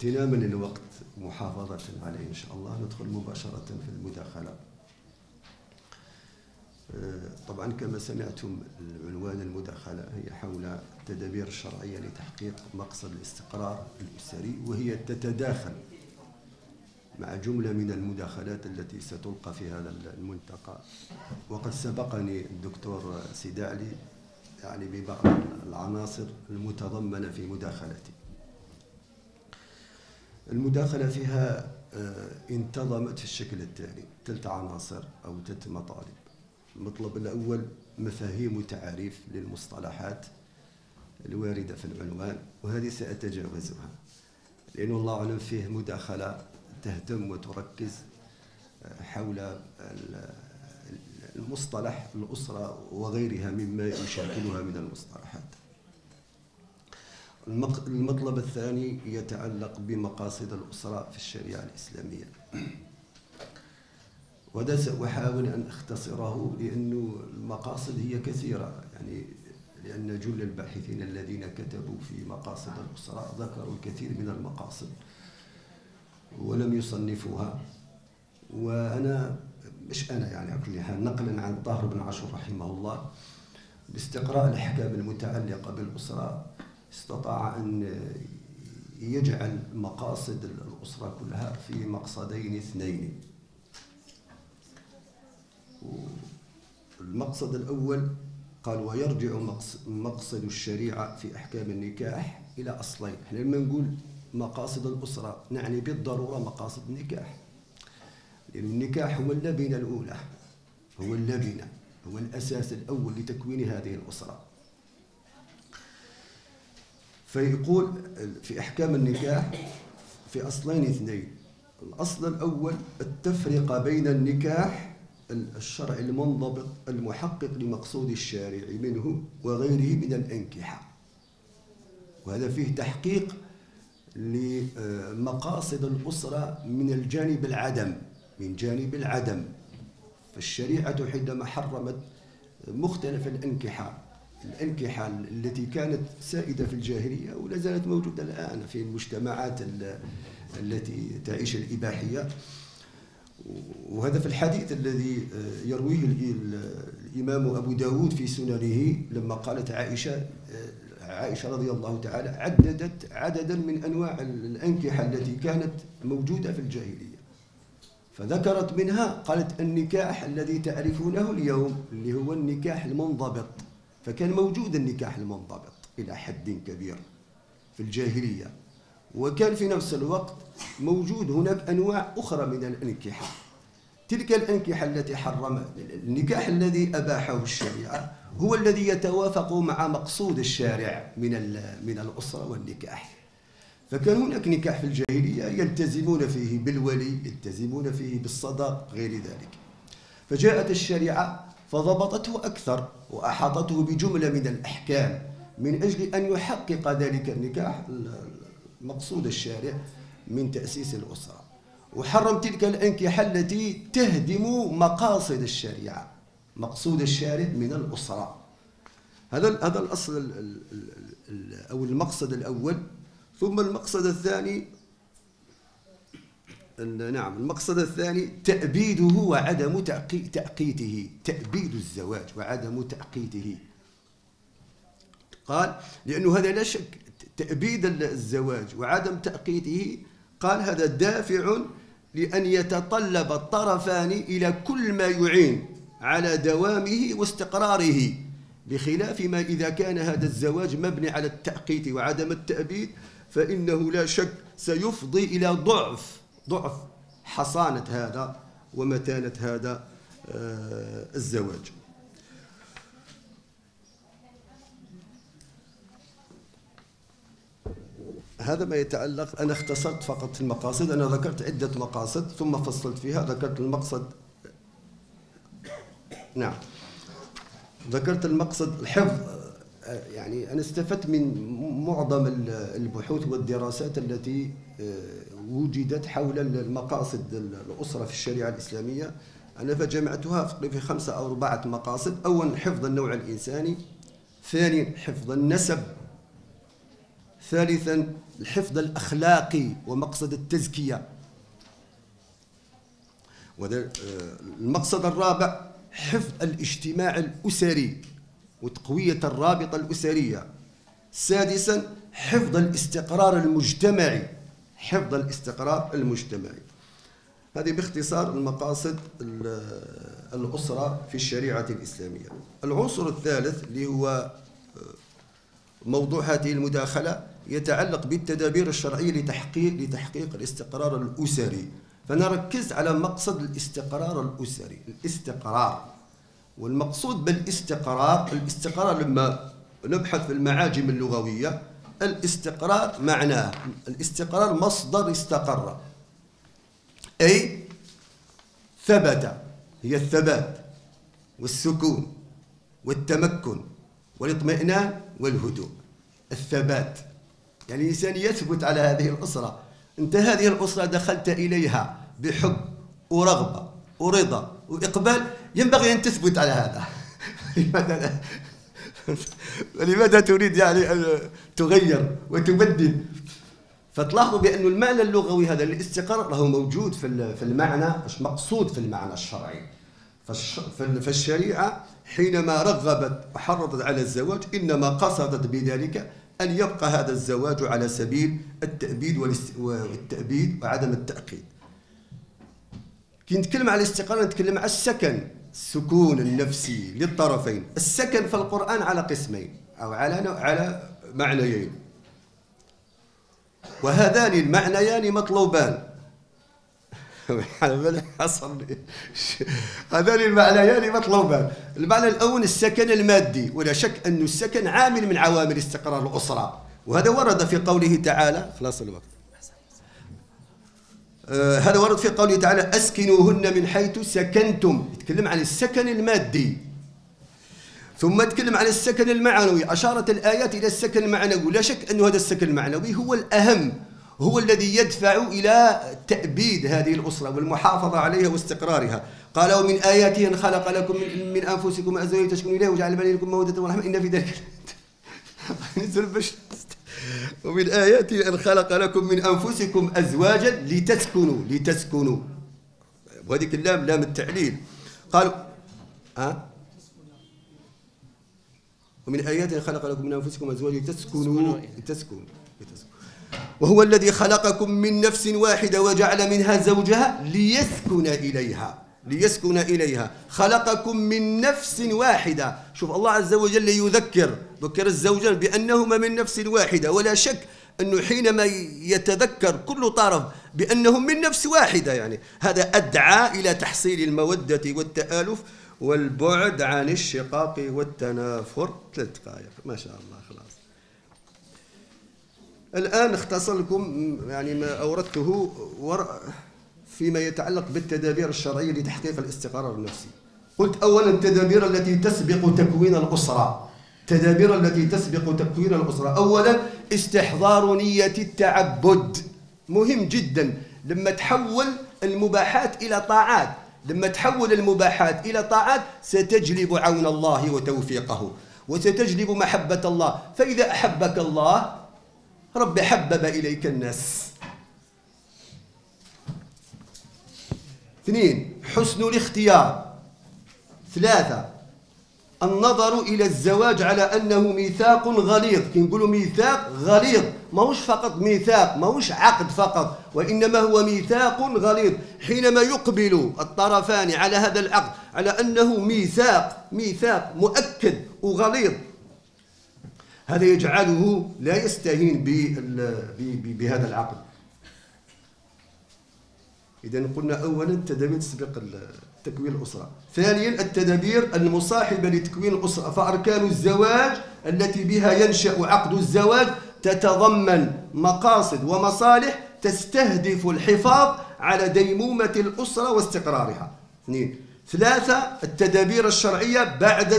اغتناما للوقت محافظة عليه إن شاء الله ندخل مباشرة في المداخلة. طبعا كما سمعتم العنوان المداخلة هي حول التدابير الشرعية لتحقيق مقصد الاستقرار الأسري، وهي تتداخل مع جملة من المداخلات التي ستلقى في هذا الملتقى. وقد سبقني الدكتور سيدي علي يعني ببعض العناصر المتضمنة في مداخلتي. المداخلة فيها انتظمت في الشكل التالي: 3 عناصر أو 3 مطالب. المطلب الأول مفاهيم وتعاريف للمصطلحات الواردة في العنوان، وهذه سأتجاوزها لأنه الله أعلم فيه مداخلة تهتم وتركز حول المصطلح الأسرة وغيرها مما يشاكلها من المصطلحات. المطلب الثاني يتعلق بمقاصد الأسرة في الشريعة الإسلامية، وهذا سأحاول أن أختصره لأن المقاصد هي كثيرة، يعني لأن جل الباحثين الذين كتبوا في مقاصد الأسرة ذكروا الكثير من المقاصد ولم يصنفوها. وأنا مش أنا يعني على كل حال نقلا عن طاهر بن عاشور رحمه الله باستقراء الأحكام المتعلقة بالأسرة استطاع أن يجعل مقاصد الأسرة كلها في مقصدين 2. المقصد الأول قال: ويرجع مقصد الشريعة في أحكام النكاح إلى أصلين. احنا لما نقول مقاصد الأسرة نعني بالضرورة مقاصد النكاح، لأن النكاح هو اللبنة الأولى، هو اللبنة، هو الأساس الأول لتكوين هذه الأسرة. فيقول في أحكام النكاح في أصلين 2. الأصل الأول التفرقة بين النكاح الشرعي المنضبط المحقق لمقصود الشارع منه وغيره من الأنكحة، وهذا فيه تحقيق لمقاصد الأسرة من الجانب العدم، من جانب العدم. فالشريعة حينما حرمت مختلف الأنكحة التي كانت سائدة في الجاهلية ولا زالت موجودة الآن في المجتمعات التي تعيش الإباحية، وهذا في الحديث الذي يرويه الإمام أبو داود في سننه لما قالت عائشة رضي الله تعالى عددت عددا من أنواع الأنكحة التي كانت موجودة في الجاهلية، فذكرت منها قالت النكاح الذي تعرفونه اليوم اللي هو النكاح المنضبط. فكان موجود النكاح المنضبط إلى حد كبير في الجاهلية، وكان في نفس الوقت موجود هناك أنواع أخرى من الأنكحة. تلك الأنكحة التي حرم النكاح الذي أباحه الشريعة هو الذي يتوافق مع مقصود الشارع من الأسرة والنكاح. فكان هناك نكاح في الجاهلية يلتزمون فيه بالولي، يلتزمون فيه بالصداق غير ذلك. فجاءت الشريعة فضبطته أكثر وأحاطته بجملة من الأحكام من أجل أن يحقق ذلك النكاح مقصود الشارع من تأسيس الأسرة، وحرم تلك الأنكحة التي تهدم مقاصد الشريعة، مقصود الشارع من الأسرة. هذا الأصل أو المقصد الأول. ثم المقصد الثاني، نعم، المقصد الثاني تأبيده وعدم تأقيته، تأبيد الزواج وعدم تأقيته. قال لأنه هذا لا شك تأبيد الزواج وعدم تأقيته، قال هذا دافع لأن يتطلب الطرفان إلى كل ما يعين على دوامه واستقراره، بخلاف ما إذا كان هذا الزواج مبني على التأقيت وعدم التأبيد فإنه لا شك سيفضي إلى ضعف حصانة هذا ومتانة هذا الزواج. هذا ما يتعلق. أنا اختصرت فقط المقاصد، أنا ذكرت عدة مقاصد ثم فصلت فيها. ذكرت المقصد، نعم، ذكرت المقصد الحفظ. يعني أنا استفدت من معظم البحوث والدراسات التي وجدت حول المقاصد الأسرة في الشريعة الإسلامية. أنا فجمعتها في 5 أو 4 مقاصد. أولا حفظ النوع الإنساني، ثانيا حفظ النسب، ثالثا الحفظ الأخلاقي ومقصد التزكية. المقصد الرابع حفظ الاجتماع الأسري وتقوية الرابطة الأسرية. سادسا حفظ الاستقرار المجتمعي، حفظ الاستقرار المجتمعي. هذه باختصار المقاصد الأسرة في الشريعة الإسلامية. العنصر الثالث اللي هو موضوع هذه المداخلة يتعلق بالتدابير الشرعية لتحقيق الاستقرار الأسري. فأنا ركزت على مقصد الاستقرار الأسري، الاستقرار. والمقصود الاستقرار لما نبحث في المعاجم اللغوية، الاستقرار معناه الاستقرار مصدر استقر، أي ثبت، هي الثبات والسكون والتمكن والاطمئنان والهدوء. الثبات يعني الإنسان يثبت على هذه الأسرة. أنت هذه الأسرة دخلت إليها بحب ورغبة ورضا وإقبال، ينبغي أن تثبت على هذا. لماذا تريد يعني أن تغير وتبدل؟ فتلاحظوا بأن المعنى اللغوي هذا الاستقرار له موجود في المعنى مقصود في المعنى الشرعي. فالشريعة حينما رغبت وحرضت على الزواج إنما قصدت بذلك أن يبقى هذا الزواج على سبيل التأبيد وعدم التأقيد. كي نتكلم على الاستقرار نتكلم على السكون النفسي للطرفين. السكن في القرآن على قسمين أو على معنيين، وهذان المعنيان مطلوبان. هذان المعنيان مطلوبان. المعنى الأول السكن المادي، ولا شك أن السكن عامل من عوامل استقرار الأسرة، وهذا ورد في قوله تعالى خلاص الوقت. هذا ورد في قوله تعالى أسكنوهن من حيث سكنتم، يتكلم عن السكن المادي. ثم تكلم عن السكن المعنوي، أشارت الآيات إلى السكن المعنوي. لا شك أن هذا السكن المعنوي هو الأهم، هو الذي يدفع إلى تأبيد هذه الأسرة والمحافظة عليها واستقرارها. قال ومن آياته أن خلق لكم من أنفسكم أزواجا تسكنوا إليها وجعل بينكم مودة ورحمة إن في ذلك ومن آياته أن خلق لكم من أنفسكم أزواجا لتسكنوا وهذيك اللام لام التعليل. قالوا ومن آياته أن خلق لكم من أنفسكم أزواجا لتسكنوا وهو الذي خلقكم من نفس واحدة وجعل منها زوجها ليسكن إليها. خلقكم من نفس واحدة. شوف الله عز وجل ذكر الزوجين بأنهما من نفس واحدة، ولا شك أنه حينما يتذكر كل طرف بأنهم من نفس واحدة يعني هذا أدعى إلى تحصيل المودة والتآلف والبعد عن الشقاق والتنافر. 3 دقائق ما شاء الله خلاص. الآن اختصر لكم يعني ما أوردته فيما يتعلق بالتدابير الشرعية لتحقيق الاستقرار النفسي. قلت أولا التدابير التي تسبق تكوين الأسرة. أولا استحضار نية التعبد، مهم جدا. لما تحول المباحات إلى طاعات ستجلب عون الله وتوفيقه وستجلب محبة الله. فإذا أحبك الله رب حبب إليك الناس. 2 حسن الاختيار. 3 النظر إلى الزواج على أنه ميثاق غليظ. كي نقولوا ميثاق غليظ ماهوش فقط ميثاق، ماهوش عقد فقط، وإنما هو ميثاق غليظ. حينما يقبل الطرفان على هذا العقد على أنه ميثاق مؤكد وغليظ، هذا يجعله لا يستهين بهذا العقد. إذا قلنا أولا التدابير تسبق تكوين الأسرة. ثانيا التدابير المصاحبة لتكوين الأسرة. فأركان الزواج التي بها ينشأ عقد الزواج تتضمن مقاصد ومصالح تستهدف الحفاظ على ديمومة الأسرة واستقرارها. 2 3 التدابير الشرعية بعد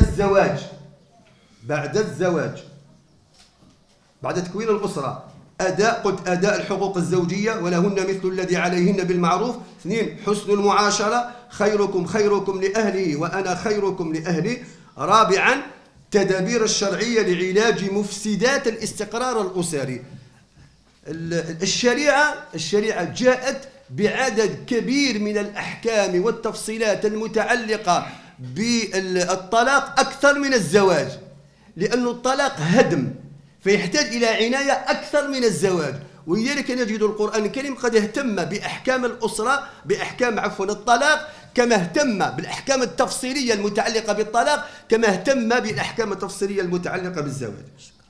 الزواج بعد تكوين الأسرة. أداء الحقوق الزوجية ولهن مثل الذي عليهن بالمعروف. 2 حسن المعاشرة، خيركم لأهله وأنا خيركم لأهلي. 4 التدابير الشرعية لعلاج مفسدات الاستقرار الأسري. الشريعة جاءت بعدد كبير من الأحكام والتفصيلات المتعلقة بالطلاق أكثر من الزواج، لأن الطلاق هدم فيحتاج إلى عناية أكثر من الزواج. ولذلك نجد القرآن الكريم قد اهتم بأحكام الأسرة، بأحكام الطلاق، كما اهتم بالأحكام التفصيلية المتعلقة بالطلاق، كما اهتم بالأحكام التفصيلية المتعلقة بالزواج.